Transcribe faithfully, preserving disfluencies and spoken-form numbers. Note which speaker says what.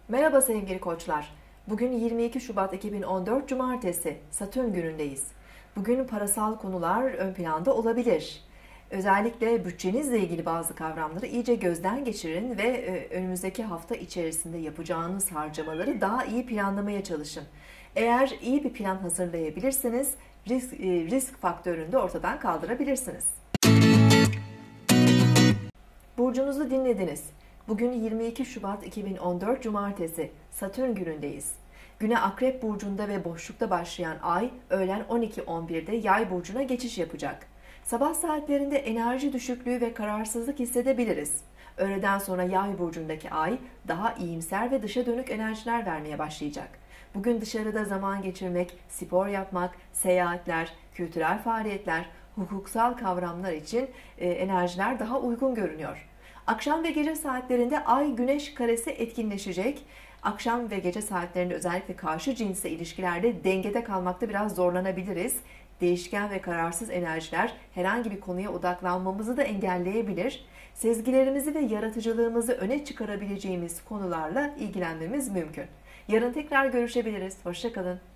Speaker 1: Merhaba sevgili koçlar. Bugün yirmi iki Şubat iki bin on dört Cumartesi, Satürn günündeyiz. Bugün parasal konular ön planda olabilir. Özellikle bütçenizle ilgili bazı kavramları iyice gözden geçirin ve önümüzdeki hafta içerisinde yapacağınız harcamaları daha iyi planlamaya çalışın. Eğer iyi bir plan hazırlayabilirseniz risk, risk faktörünü de ortadan kaldırabilirsiniz. Burcunuzu dinlediniz. Bugün yirmi iki Şubat iki bin on dört Cumartesi, Satürn günündeyiz. Güne Akrep Burcu'nda ve boşlukta başlayan ay, öğlen on iki on birde Yay Burcu'na geçiş yapacak. Sabah saatlerinde enerji düşüklüğü ve kararsızlık hissedebiliriz. Öğleden sonra Yay Burcu'ndaki ay, daha iyimser ve dışa dönük enerjiler vermeye başlayacak. Bugün dışarıda zaman geçirmek, spor yapmak, seyahatler, kültürel faaliyetler, hukuksal kavramlar için enerjiler daha uygun görünüyor. Akşam ve gece saatlerinde Ay-Güneş karesi etkinleşecek. Akşam ve gece saatlerinde özellikle karşı cinsle ilişkilerde dengede kalmakta biraz zorlanabiliriz. Değişken ve kararsız enerjiler herhangi bir konuya odaklanmamızı da engelleyebilir. Sezgilerimizi ve yaratıcılığımızı öne çıkarabileceğimiz konularla ilgilenmemiz mümkün. Yarın tekrar görüşebiliriz. Hoşça kalın.